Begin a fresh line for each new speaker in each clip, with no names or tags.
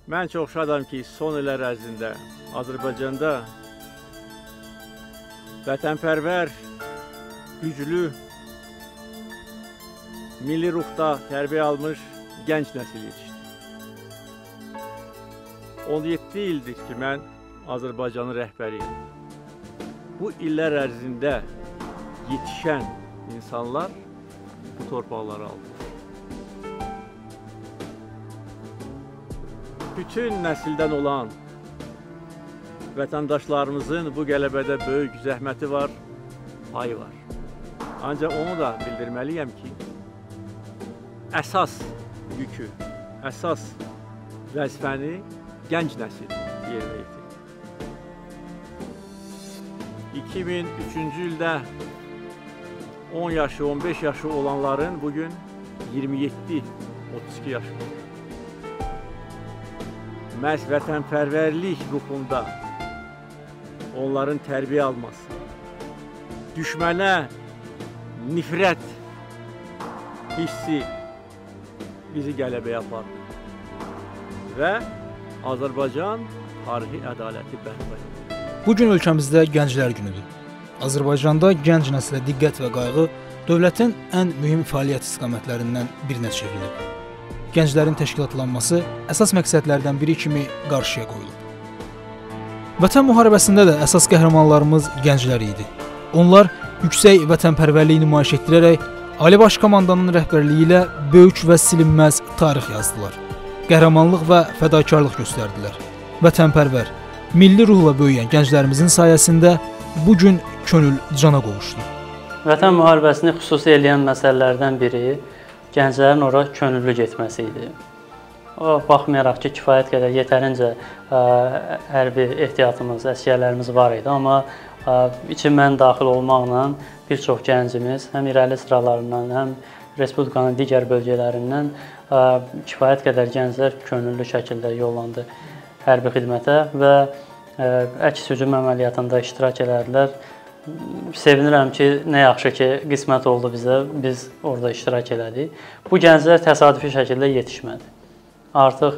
Mən çox şadam ki, son illər ərzində Azərbaycanda vətənpərvər, güclü, milli ruhda tərbiyə almış gənc nəsil yetişdi. 17 ildir ki, mən Azərbaycanın rəhbəriyim. Bu illər ərzində yetişən insanlar bu torpaqları aldı. Bütün nəsildən olan vətəndaşlarımızın bu qələbədə böyük zəhməti var, payı var. Ancaq onu da bildirməliyəm ki, əsas yükü, əsas vəzifəni gənc nəsil yerinə yetirdi. 2003-cü ildə 10 yaşı, 15 yaşı olanların bugün 27-32 yaşı var. Məhz vətənpərvərlik ruhunda onların tərbiyə alması, düşmənə nifrət hissi bizi qələbəyə apardı və Azərbaycan tarixi ədaləti bərpa edir.
Bugün ölkəmizdə Gənclər Günüdür. Azərbaycanda gənc nəslə diqqət və qayğı dövlətin ən mühüm fəaliyyət istiqamətlərindən birinə çevrilib. Gənclərin təşkilatlanması əsas məqsədlərdən biri kimi qarşıya qoyulub. Vətən müharibəsində də əsas qəhrəmanlarımız gənclər idi. Onlar yüksək vətənpərvərlik nümayiş etdirərək Ali Baş Komandanın rəhbərliyi ilə böyük və silinməz tarix yazdılar. Qəhrəmanlıq və fədakarlıq göstərdilər. Vətənpərvər, milli ruhla böyüyən gənclərimizin sayəsində bugün könül cana qovuşdu.
Vətən müharibəsini xüsusi eləyən məsələlərdən biri gənclərin ora könüllü getməsi idi. O, baxmayaraq ki, kifayət qədər yetərincə hərbi ehtiyatımız, əsgərlərimiz var idi, amma içindən daxil olmaqla bir çox gəncimiz həm irəli sıralarından, həm Respublikanın digər bölgələrindən kifayət qədər gənclər könüllü şəkildə yollandı hərbi xidmətə və əks hücum əməliyyatında iştirak elədilər. Sevinirəm ki, nə yaxşı ki, qismət oldu bizə, biz orada iştirak elədik. Bu gənclər təsadüfi şəkildə yetişmədi. Artıq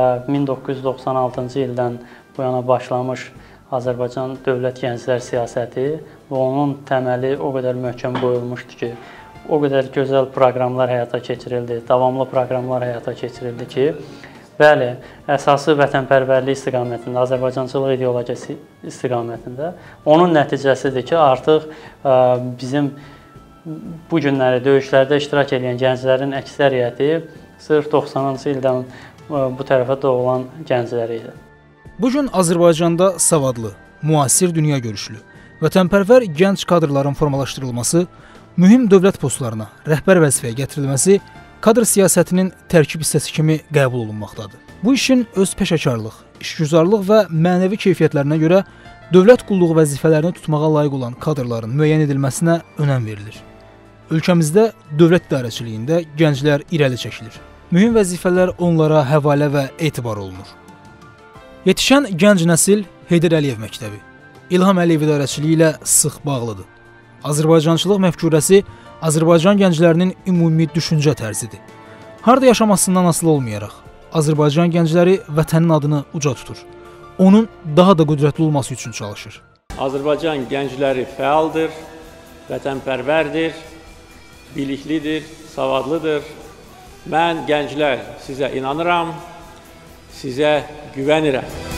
1996-cı ildən bu yana başlamış Azərbaycan Dövlət Gənclər Siyasəti və onun təməli o qədər möhkəm qoyulmuşdu ki, o qədər gözəl proqramlar həyata keçirildi, davamlı proqramlar həyata keçirildi ki, bəli, əsası vətənpərvərlik istiqamətində, Azərbaycançılıq ideologiyası istiqamətində. Onun nəticəsidir ki, artıq bizim bu günləri döyüşlərdə iştirak edən gənclərin əksəriyyəti sırf 90-cı ildən bu tərəfə doğulan gənclər idi.
Bugün Azərbaycanda savadlı, müasir dünya görüşlü, vətənpərvər gənc kadrların formalaşdırılması, mühüm dövlət postlarına rəhbər vəzifəyə gətirilməsi kadr siyasətinin tərkib hissəsi kimi qəbul olunmaqdadır. Bu işin öz peşəkarlıq, işgüzarlıq və mənəvi keyfiyyətlərinə görə dövlət qulluğu vəzifələrini tutmağa layiq olan kadrların müəyyən edilməsinə önəm verilir. Ölkəmizdə dövlət idarəçiliyində gənclər irəli çəkilir. Mühüm vəzifələr onlara həvalə və etibar olunur. Yetişən gənc nəsil Heydər Əliyev məktəbi, İlham Əliyev idarəçiliyi ilə sıx bağlıdır. Azərbaycançılıq məfkurəsi Azərbaycan gənclərinin ümumi düşüncə tərzidir. Harda yaşamasından asılı olmayaraq, Azərbaycan gəncləri vətənin adını uca tutur. Onun daha da qüdrətli olması üçün çalışır.
Azərbaycan gəncləri fəaldır, vətənpərvərdir, biliklidir, savadlıdır. Mən gənclər sizə inanıram, sizə güvənirəm.